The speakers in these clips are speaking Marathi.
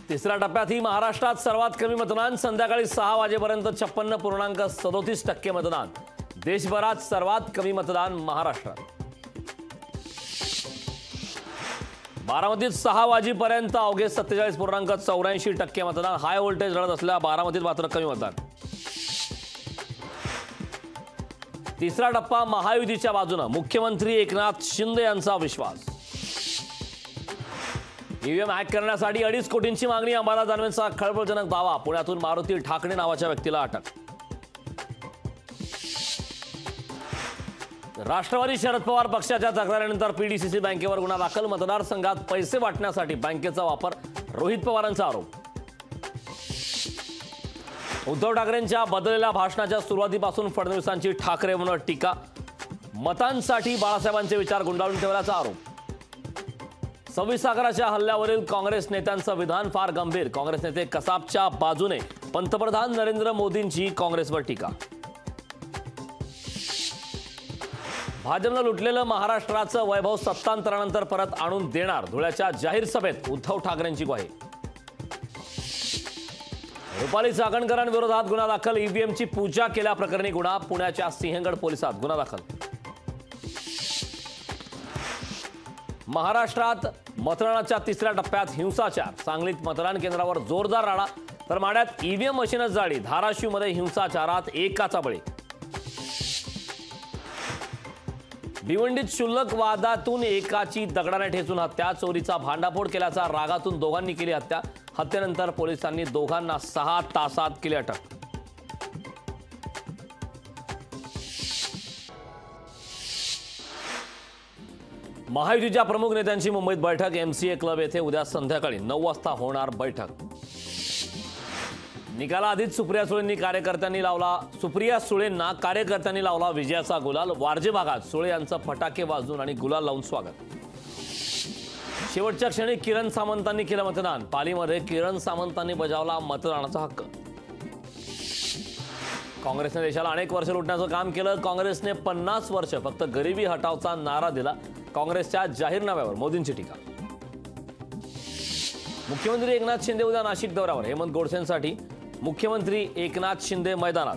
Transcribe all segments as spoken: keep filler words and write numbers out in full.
तिसऱ्या टप्प्यातही महाराष्ट्रात सर्वात कमी मतदान, संध्याकाळी सहा वाजेपर्यंत छप्पन्न पूर्णांक सदोतीस टक्के मतदान। देशभरात सर्वात कमी मतदान महाराष्ट्रात। बारामतीत सहा वाजेपर्यंत अवघे सत्तेचाळीस पूर्णांक चौऱ्याऐंशी टक्के मतदान। हाय व्होल्टेज रडत असल्या बारामतीत मात्र कमी मतदान। तिसरा टप्पा महायुतीच्या बाजूने, मुख्यमंत्री एकनाथ शिंदे यांचा विश्वास। ईव्हीएम हॅक करण्यासाठी अडीच कोटींची मागणी, अंबादास दानवेंचा खळबळजनक दावा। पुण्यातून मारुती ठाकरे नावाच्या व्यक्तीला अटक। राष्ट्रवादी शरद पवार पक्षाच्या तक्रारीनंतर पीडीसीसी बँकेवर गुन्हा दाखल। मतदारसंघात पैसे वाटण्यासाठी बँकेचा वापर, रोहित पवारांचा आरोप। उद्धव ठाकरेंच्या बदललेल्या भाषणाच्या सुरुवातीपासून फडणवीसांची ठाकरेंवर टीका। मतांसाठी बाळासाहेबांचे विचार गुंडाळून ठेवल्याचा आरोप। सव्वीस अकराच्या हल्ल्यावरील काँग्रेस नेत्यांचं विधान फार गंभीर। काँग्रेस नेते कसाबच्या बाजूने, पंतप्रधान नरेंद्र मोदींची काँग्रेसवर टीका। भाजपनं लुटलेलं महाराष्ट्राचं वैभव सत्तांतरानंतर परत आणून देणार, धुळ्याच्या जाहीर सभेत उद्धव ठाकरेंची ग्वाही। रुपाली चाकणकरांविरोधात गुन्हा दाखल। ईव्हीएमची पूजा केल्याप्रकरणी गुन्हा, पुण्याच्या सिंहगड पोलिसात गुन्हा दाखल। महाराष्ट्रात मतदानाच्या तिसऱ्या टप्प्यात हिंसाचार। सांगलीत मतदान केंद्रावर जोरदार राडा, तर माड्यात ईव्हीएम मशीनच जाळली। धाराशिवमध्ये हिंसाचारात एकाचा बळी। भिवंडीत क्षुल्लक वादातून एकाची दगडाने ठेचून हत्या। चोरीचा भांडाफोड केल्याचा रागातून दोघांनी केली हत्या। हत्येनंतर पोलिसांनी दोघांना सहा तासात केली अटक। महायुतीच्या प्रमुख नेत्यांची मुंबईत बैठक। एमसीए क्लब येथे उद्या संध्याकाळी नऊ वाजता होणार बैठक। निकालाआधीच सुप्रिया सुळेंनी कार्यकर्त्यांनी लावला सुप्रिया सुळेंना कार्यकर्त्यांनी लावला विजयाचा गुलाल। वारजे भागात सुळे यांचं फटाके वाजवून आणि गुलाल लावून स्वागत। शेवटच्या क्षणी किरण सामंतांनी केलं मतदान। पालीमध्ये किरण सामंतांनी बजावला मतदानाचा हक्क। काँग्रेसने देशाला अनेक वर्ष लुटण्याचं काम केलं। काँग्रेसने पन्नास वर्ष फक्त गरिबी हटावचा नारा दिला। काँग्रेसच्या जाहीरनाम्यावर मोदींची टीका। मुख्यमंत्री एकनाथ शिंदे उद्या नाशिक दौऱ्यावर। हेमंत गोडसेंसाठी मुख्यमंत्री एकनाथ शिंदे मैदानात।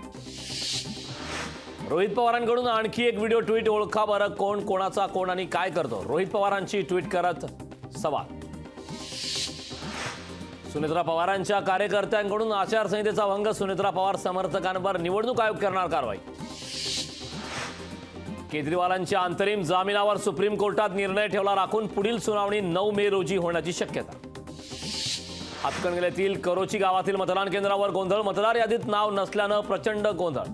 रोहित पवारांकडून आणखी एक व्हिडिओ ट्विट। ओळखा बरं कोण कोणाचा कोण आणि काय करतो। रोहित पवारांची ट्विट करत सवाल। सुनेत्रा पवारांच्या कार्यकर्त्यांकडून आचारसंहितेचा भंग। सुनेत्रा पवार समर्थकांवर निवडणूक आयोग करणार कारवाई। केजरीवालांच्या अंतरिम जामिनावर सुप्रीम कोर्टात निर्णय ठेवला राखून। पुढील सुनावणी नऊ मे रोजी होण्याची शक्यता। हातकणंगल्यातील करोची गावातील मतदान केंद्रावर गोंधळ। मतदार यादीत नाव नसल्यानं प्रचंड गोंधळ।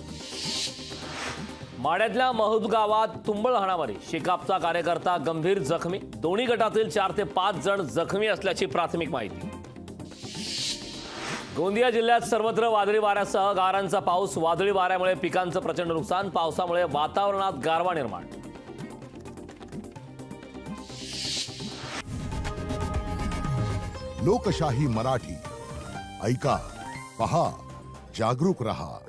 माड्यातल्या महूद गावात तुंबळ हाणामारी। शेकापचा कार्यकर्ता गंभीर जखमी। दोन्ही गटातील चार ते पाच जण जखमी असल्याची प्राथमिक माहिती। गोंदिया जिल्ह्यात सर्वत्र वादळी वाऱ्यासह गारांचा पाऊस। वादळी वाऱ्यामुळे पिकांचं प्रचंड नुकसान। पावसामुळे वातावरणात गारवा निर्माण। लोकशाही मराठी ऐका, पहा, जागरूक रहा।